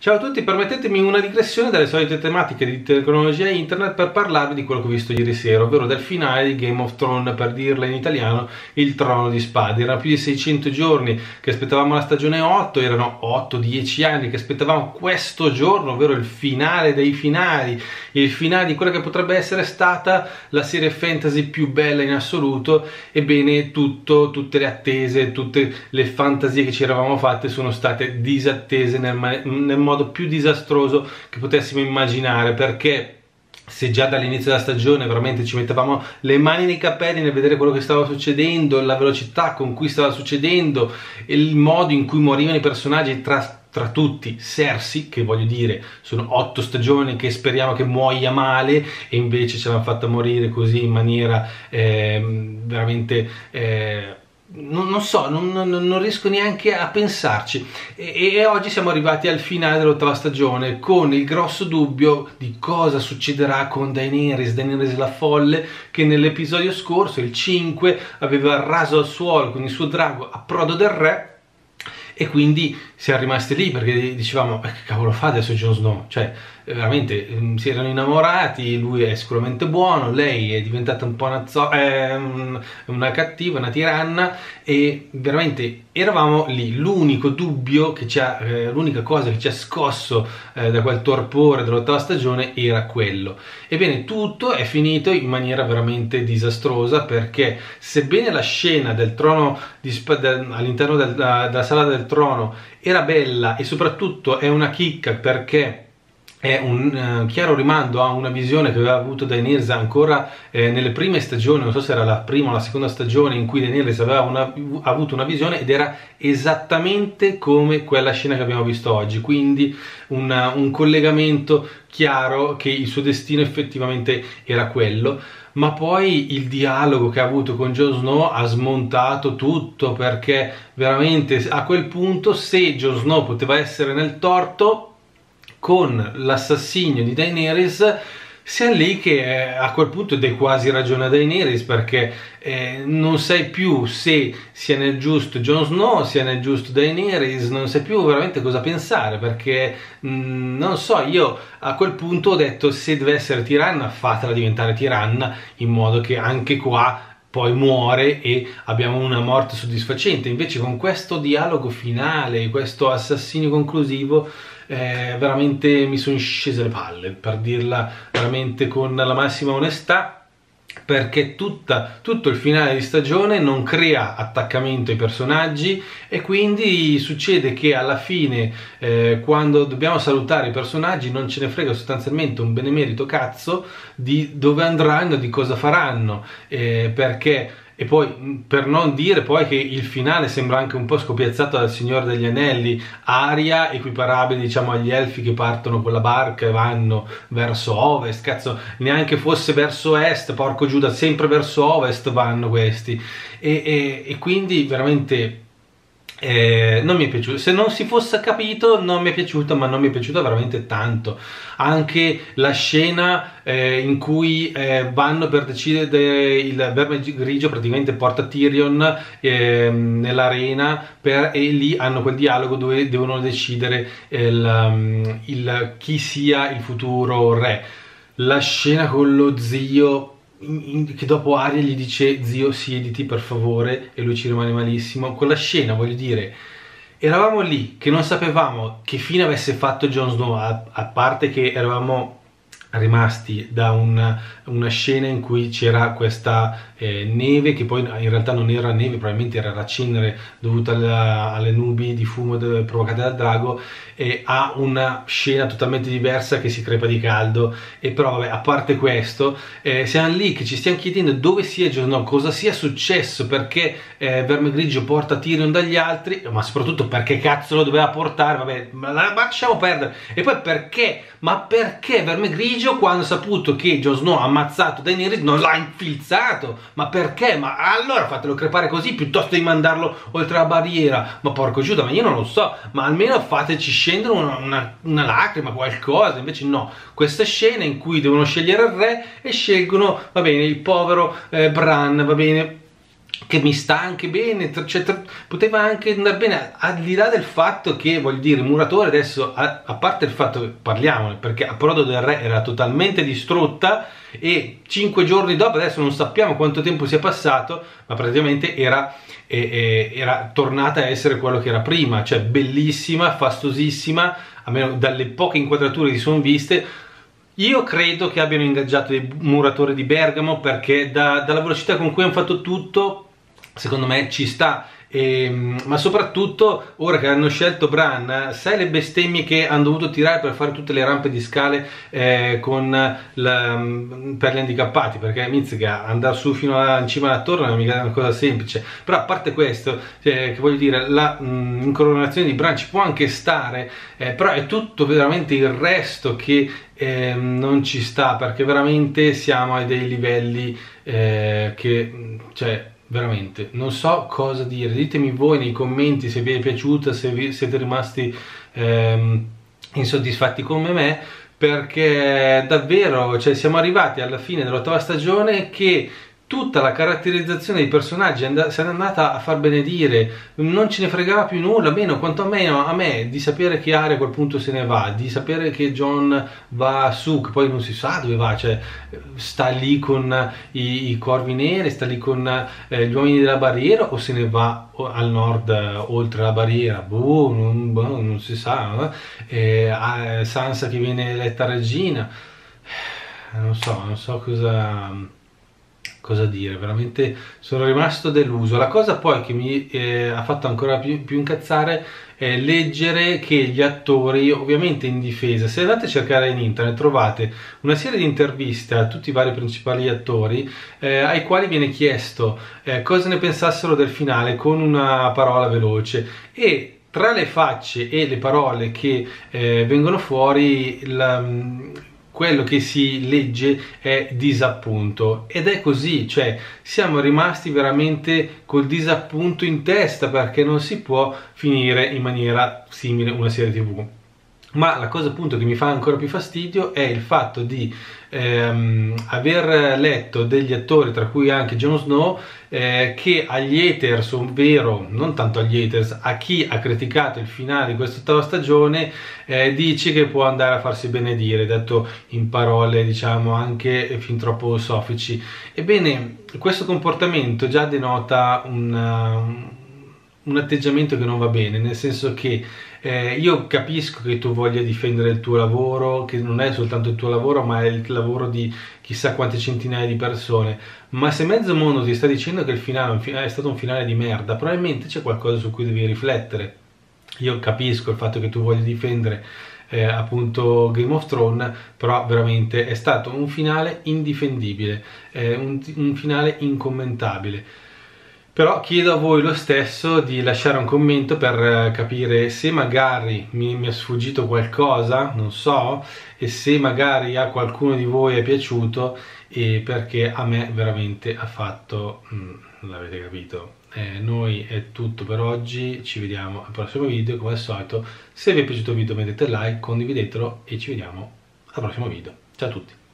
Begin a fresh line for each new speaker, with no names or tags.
Ciao a tutti, permettetemi una digressione dalle solite tematiche di tecnologia e internet per parlarvi di quello che ho visto ieri sera, ovvero del finale di Game of Thrones, per dirla in italiano, il Trono di Spade. Erano più di 600 giorni che aspettavamo la stagione 8, erano 8-10 anni che aspettavamo questo giorno, ovvero il finale dei finali, il finale di quella che potrebbe essere stata la serie fantasy più bella in assoluto. Ebbene, tutte le attese, tutte le fantasie che ci eravamo fatte sono state disattese nel modo più disastroso che potessimo immaginare, perché se già dall'inizio della stagione veramente ci mettevamo le mani nei capelli nel vedere quello che stava succedendo, la velocità con cui stava succedendo, il modo in cui morivano i personaggi, tra tutti Cersei, che voglio dire sono 8 stagioni che speriamo che muoia male e invece ce l'hanno fatta morire così in maniera veramente non so, non riesco neanche a pensarci. E oggi siamo arrivati al finale dell'8ª stagione con il grosso dubbio di cosa succederà con Daenerys la folle, che nell'episodio scorso, il 5, aveva raso al suolo con il suo drago Approdo del Re. E quindi siamo rimasti lì perché dicevamo, che cavolo fa adesso Jon Snow? Cioè, veramente si erano innamorati, lui è sicuramente buono, lei è diventata un po' una cattiva, una tiranna, e veramente eravamo lì. L'unico dubbio che l'unica cosa che ci ha scosso da quel torpore dell'8ª stagione era quello. Ebbene, tutto è finito in maniera veramente disastrosa, perché sebbene la scena del trono all'interno della sala del trono era bella e soprattutto è una chicca, perché è un chiaro rimando a una visione che aveva avuto Daenerys ancora nelle prime stagioni, non so se era la prima o la seconda stagione, in cui Daenerys aveva avuto una visione ed era esattamente come quella scena che abbiamo visto oggi, quindi un collegamento chiaro che il suo destino effettivamente era quello. Ma poi il dialogo che ha avuto con Jon Snow ha smontato tutto, perché veramente a quel punto, se Jon Snow poteva essere nel torto con l'assassinio di Daenerys, siamo lì che a quel punto dai quasi ragione a Daenerys, perché non sai più se sia nel giusto Jon Snow, sia nel giusto Daenerys, non sai più veramente cosa pensare, perché non so, io a quel punto ho detto, se deve essere tiranna fatela diventare tiranna, in modo che anche qua poi muore e abbiamo una morte soddisfacente. Invece con questo dialogo finale, questo assassinio conclusivo, veramente mi sono scese le palle, per dirla veramente con la massima onestà, perché tutto il finale di stagione non crea attaccamento ai personaggi, e quindi succede che alla fine quando dobbiamo salutare i personaggi non ce ne frega sostanzialmente un benemerito cazzo di dove andranno, di cosa faranno, perché... E poi, per non dire poi che il finale sembra anche un po' scopiazzato dal Signore degli Anelli, Arya equiparabile, diciamo, agli elfi che partono con la barca e vanno verso ovest, cazzo, neanche fosse verso est, porco Giuda, sempre verso ovest vanno questi, e quindi veramente... non mi è piaciuto. Se non si fosse capito, non mi è piaciuto, ma non mi è piaciuto veramente tanto. Anche la scena in cui vanno per decidere, il Verme Grigio praticamente porta Tyrion nell'arena e lì hanno quel dialogo dove devono decidere chi sia il futuro re. La scena con lo zio, che dopo Arya gli dice: zio, siediti per favore, e lui ci rimane malissimo. Quella scena, voglio dire, eravamo lì che non sapevamo che fine avesse fatto Jon Snow, a parte che eravamo rimasti da una scena in cui c'era questa neve, che poi in realtà non era neve, probabilmente era la cenere dovuta alle nubi di fumo provocate dal drago, a una scena totalmente diversa che si crepa di caldo. E però vabbè, a parte questo, siamo lì che ci stiamo chiedendo dove sia Jon Snow, cosa sia successo, perché Verme Grigio porta Tyrion dagli altri, ma soprattutto perché cazzo lo doveva portare, vabbè, ma lasciamo perdere. E poi perché Verme Grigio, quando ha saputo che Jon Snow ha ammazzato Daenerys, non l'ha infilzato? Ma perché? Ma allora fatelo crepare così piuttosto di mandarlo oltre la barriera. Ma porco Giuda, ma io non lo so, ma almeno fateci scendere una lacrima, qualcosa. Invece no, questa scena in cui devono scegliere il re e scelgono, va bene, il povero Bran, va bene, che mi sta anche bene, cioè, poteva anche andare bene, al di là del fatto che, voglio dire, il muratore adesso, a parte il fatto che parliamone, perché Approdo del Re era totalmente distrutta e 5 giorni dopo, adesso non sappiamo quanto tempo sia passato, ma praticamente era tornata a essere quello che era prima, cioè bellissima, fastosissima, almeno dalle poche inquadrature che si sono viste. Io credo che abbiano ingaggiato dei muratori di Bergamo, perché dalla velocità con cui hanno fatto tutto, secondo me ci sta. Ma soprattutto ora che hanno scelto Bran, sai le bestemmie che hanno dovuto tirare per fare tutte le rampe di scale per gli handicappati, perché mizzica andare su fino in cima alla torre non è mica una cosa semplice. Però a parte questo, che voglio dire, la incoronazione di Bran ci può anche stare, però è tutto veramente il resto che non ci sta, perché veramente siamo a dei livelli che, cioè, veramente non so cosa dire. Ditemi voi nei commenti se vi è piaciuta, se siete rimasti insoddisfatti come me, perché davvero, cioè, siamo arrivati alla fine dell'8ª stagione che tutta la caratterizzazione dei personaggi si è andata a far benedire, non ce ne fregava più nulla, meno quantomeno a me, di sapere che Arya a quel punto se ne va, di sapere che Jon va su, che poi non si sa dove va, cioè sta lì con i corvi neri, sta lì con gli uomini della barriera, o se ne va al nord oltre la barriera, non si sa, Sansa che viene eletta regina, non so cosa dire, veramente sono rimasto deluso. La cosa poi che mi ha fatto ancora più incazzare è leggere che gli attori, ovviamente in difesa, se andate a cercare in internet trovate una serie di interviste a tutti i vari principali attori ai quali viene chiesto cosa ne pensassero del finale con una parola veloce, e tra le facce e le parole che vengono fuori, quello che si legge è disappunto, ed è così, cioè siamo rimasti veramente col disappunto in testa, perché non si può finire in maniera simile una serie TV. Ma la cosa appunto che mi fa ancora più fastidio è il fatto di aver letto degli attori, tra cui anche Jon Snow, che agli haters, ovvero non tanto agli haters, a chi ha criticato il finale di questa 8ª stagione, dice che può andare a farsi benedire, detto in parole diciamo anche fin troppo soffici. Ebbene, questo comportamento già denota un atteggiamento che non va bene, nel senso che io capisco che tu voglia difendere il tuo lavoro, che non è soltanto il tuo lavoro, ma è il lavoro di chissà quante centinaia di persone, ma se mezzo mondo ti sta dicendo che il finale è stato un finale di merda, probabilmente c'è qualcosa su cui devi riflettere. Io capisco il fatto che tu voglia difendere appunto Game of Thrones, però veramente è stato un finale indifendibile, un finale incommentabile. Però chiedo a voi lo stesso di lasciare un commento per capire se magari mi è sfuggito qualcosa, non so, e se magari a qualcuno di voi è piaciuto, e perché a me veramente ha fatto, l'avete capito. Noi è tutto per oggi, ci vediamo al prossimo video, come al solito. Se vi è piaciuto il video mettete like, condividetelo e ci vediamo al prossimo video. Ciao a tutti!